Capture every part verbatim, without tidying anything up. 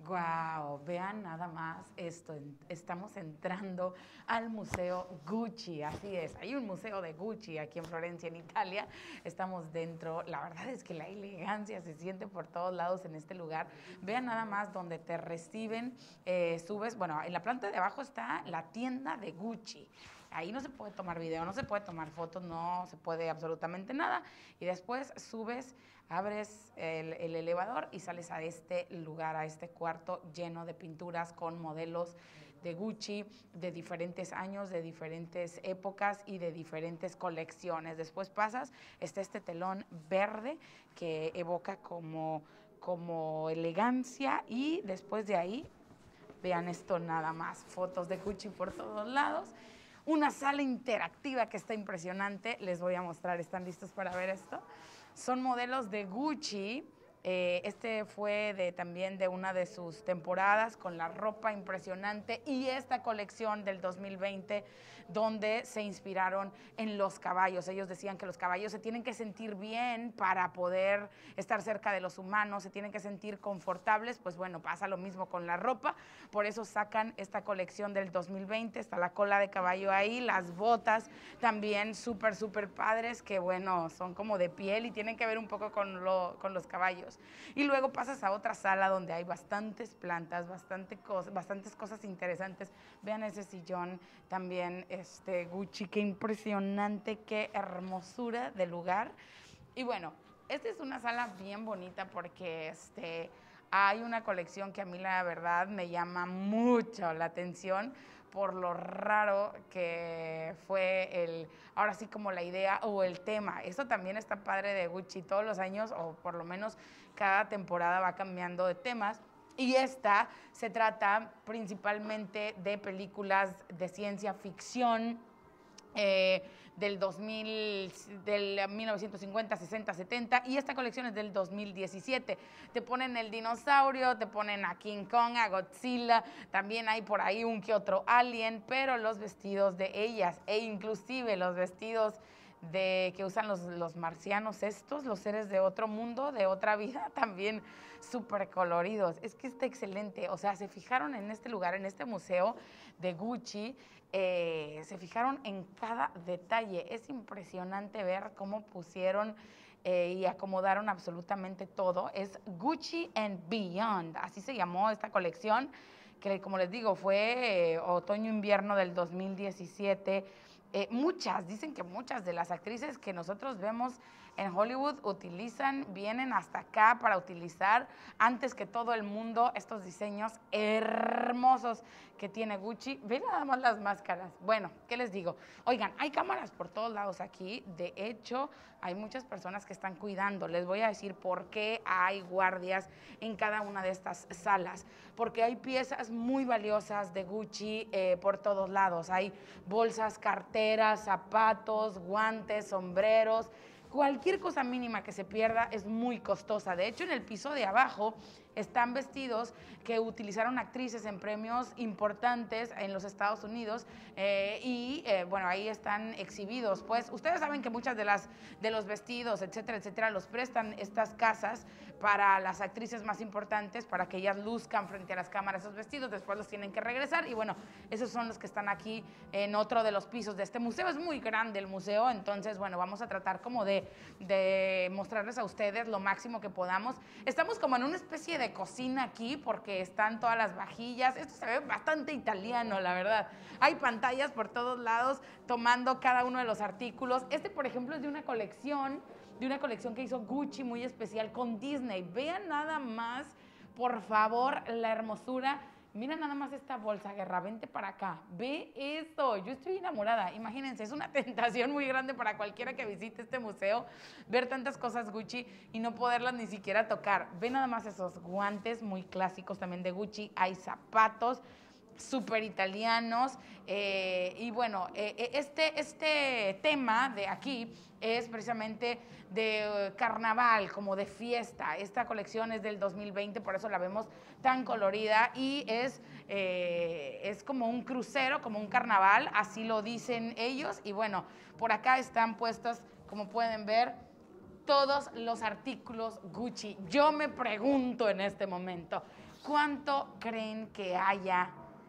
Wow, vean nada más esto. Estamos entrando al Museo Gucci, así es. Hay un museo de Gucci aquí en Florencia, en Italia. Estamos dentro. La verdad es que la elegancia se siente por todos lados en este lugar. Vean nada más donde te reciben, eh, subes. Bueno, en la planta de abajo está la tienda de Gucci. Ahí no se puede tomar video, no se puede tomar fotos, no se puede absolutamente nada. Y después subes, abres el, el elevador y sales a este lugar, a este cuarto lleno de pinturas con modelos de Gucci de diferentes años, de diferentes épocas y de diferentes colecciones. Después pasas, está este telón verde que evoca como, como elegancia, y después de ahí, vean esto nada más, fotos de Gucci por todos lados. Una sala interactiva que está impresionante, les voy a mostrar, ¿están listos para ver esto? Son modelos de Gucci. Eh, este fue de, también de una de sus temporadas, con la ropa impresionante, y esta colección del dos mil veinte donde se inspiraron en los caballos. Ellos decían que los caballos se tienen que sentir bien para poder estar cerca de los humanos, se tienen que sentir confortables. Pues bueno, pasa lo mismo con la ropa, por eso sacan esta colección del dos mil veinte. Está la cola de caballo ahí, las botas también súper, súper padres, que bueno, son como de piel y tienen que ver un poco con, lo, con los caballos. Y luego pasas a otra sala donde hay bastantes plantas, bastante cos bastantes cosas interesantes. Vean ese sillón también, este Gucci, qué impresionante, qué hermosura de lugar. Y bueno, esta es una sala bien bonita porque este, hay una colección que a mí la verdad me llama mucho la atención por lo raro que fue el, ahora sí, como la idea o el tema. Eso también está padre de Gucci, todos los años, o por lo menos cada temporada va cambiando de temas. Y esta se trata principalmente de películas de ciencia ficción, Eh, del dos mil, del mil novecientos cincuenta, sesenta, setenta, y esta colección es del dos mil diecisiete. Te ponen el dinosaurio, te ponen a King Kong, a Godzilla, también hay por ahí un que otro alien, pero los vestidos de ellas, e inclusive los vestidos de que usan los, los marcianos estos, los seres de otro mundo, de otra vida, también súper coloridos. Es que está excelente. O sea, se fijaron en este lugar, en este museo de Gucci, eh, se fijaron en cada detalle. Es impresionante ver cómo pusieron eh, y acomodaron absolutamente todo. Es Gucci and Beyond, así se llamó esta colección, que como les digo, fue eh, otoño-invierno del dos mil diecisiete. Eh, muchas, dicen que muchas de las actrices que nosotros vemos en Hollywood utilizan, vienen hasta acá para utilizar antes que todo el mundo estos diseños hermosos que tiene Gucci. Ven nada más las máscaras. Bueno, ¿qué les digo? Oigan, hay cámaras por todos lados aquí. De hecho, hay muchas personas que están cuidando. Les voy a decir por qué hay guardias en cada una de estas salas. Porque hay piezas muy valiosas de Gucci eh, por todos lados. Hay bolsas, carteras, zapatos, guantes, sombreros. Cualquier cosa mínima que se pierda es muy costosa. De hecho, en el piso de abajo están vestidos que utilizaron actrices en premios importantes en los Estados Unidos, eh, y eh, bueno, ahí están exhibidos. Pues ustedes saben que muchas de las de los vestidos, etcétera, etcétera, los prestan estas casas para las actrices más importantes, para que ellas luzcan frente a las cámaras esos vestidos. Después los tienen que regresar, y bueno, esos son los que están aquí en otro de los pisos de este museo. Es muy grande el museo, entonces bueno, vamos a tratar como de, de mostrarles a ustedes lo máximo que podamos. Estamos como en una especie de de cocina aquí, porque están todas las vajillas. Esto se ve bastante italiano, la verdad. Hay pantallas por todos lados tomando cada uno de los artículos. Este, por ejemplo, es de una colección, de una colección que hizo Gucci muy especial con Disney. Vean nada más, por favor, la hermosura. Mira nada más esta bolsa, Guerra, vente para acá. Ve esto, yo estoy enamorada. Imagínense, es una tentación muy grande para cualquiera que visite este museo ver tantas cosas Gucci y no poderlas ni siquiera tocar. Ve nada más esos guantes muy clásicos también de Gucci. Hay zapatos súper italianos, eh, y bueno, eh, este, este tema de aquí es precisamente de carnaval, como de fiesta. Esta colección es del dos mil veinte, por eso la vemos tan colorida, y es, eh, es como un crucero, como un carnaval, así lo dicen ellos. Y bueno, por acá están puestas, como pueden ver, todos los artículos Gucci. Yo me pregunto en este momento, ¿cuánto creen que haya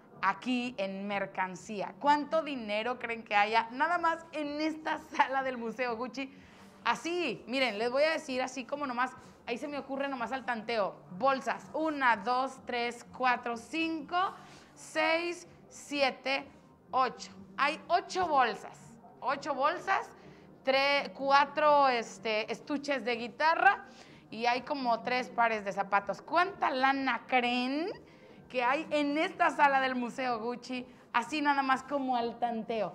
aquí en mercancía? ¿Cuánto dinero creen que haya nada más en esta sala del Museo Gucci? Así, miren, les voy a decir así como nomás, ahí se me ocurre nomás al tanteo. Bolsas, una, dos, tres, cuatro, cinco, seis, siete, ocho. Hay ocho bolsas, ocho bolsas, tres, cuatro este, estuches de guitarra y hay como tres pares de zapatos. ¿Cuánta lana creen que hay en esta sala del Museo Gucci? Así nada más como al tanteo.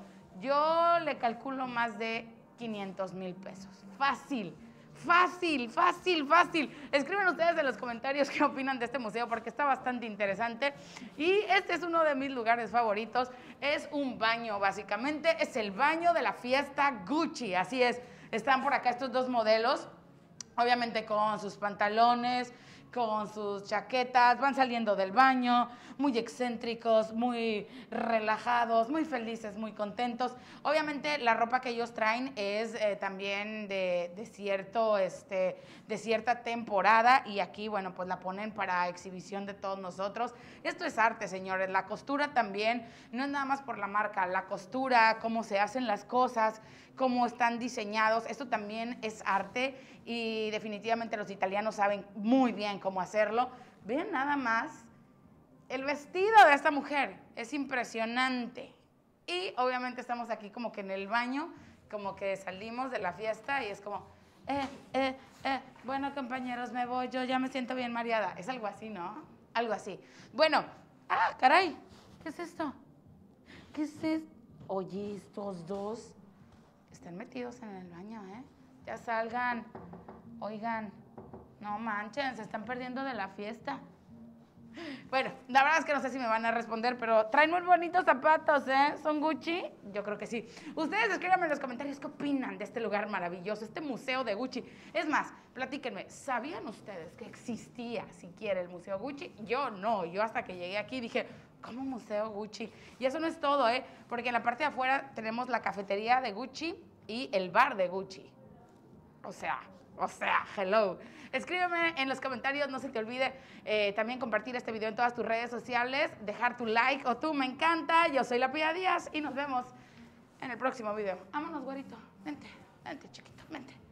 Yo le calculo más de quinientos mil pesos. Fácil, fácil, fácil, fácil. Escriben ustedes en los comentarios qué opinan de este museo porque está bastante interesante. Y este es uno de mis lugares favoritos. Es un baño, básicamente. Es el baño de la fiesta Gucci. Así es. Están por acá estos dos modelos, obviamente con sus pantalones, con sus chaquetas, van saliendo del baño, muy excéntricos, muy relajados, muy felices, muy contentos. Obviamente la ropa que ellos traen es eh, también de, de, cierto, este, de cierta temporada y aquí, bueno, pues la ponen para exhibición de todos nosotros. Esto es arte, señores. La costura también, no es nada más por la marca, la costura, cómo se hacen las cosas, cómo están diseñados, esto también es arte y definitivamente los italianos saben muy bien cómo hacerlo. Vean nada más el vestido de esta mujer, es impresionante. Y obviamente estamos aquí como que en el baño, como que salimos de la fiesta y es como, eh, eh, eh, bueno compañeros, me voy, yo ya me siento bien mareada. Es algo así, ¿no? Algo así. Bueno, ah, caray, ¿qué es esto? ¿Qué es esto? Oye, estos dos están metidos en el baño, ¿eh? Ya salgan. Oigan, no manchen, se están perdiendo de la fiesta. Bueno, la verdad es que no sé si me van a responder, pero traen muy bonitos zapatos, ¿eh? ¿Son Gucci? Yo creo que sí. Ustedes escríbanme en los comentarios qué opinan de este lugar maravilloso, este museo de Gucci. Es más, platíquenme, ¿sabían ustedes que existía siquiera el Museo Gucci? Yo no, yo hasta que llegué aquí dije, ¿cómo Museo Gucci? Y eso no es todo, ¿eh? Porque en la parte de afuera tenemos la cafetería de Gucci y el bar de Gucci. O sea, o sea, hello. Escríbeme en los comentarios, no se te olvide eh, también compartir este video en todas tus redes sociales, dejar tu like o tu me encanta. Yo soy La Pía Díaz y nos vemos en el próximo video. Vámonos, güerito. Vente, vente, chiquito, vente.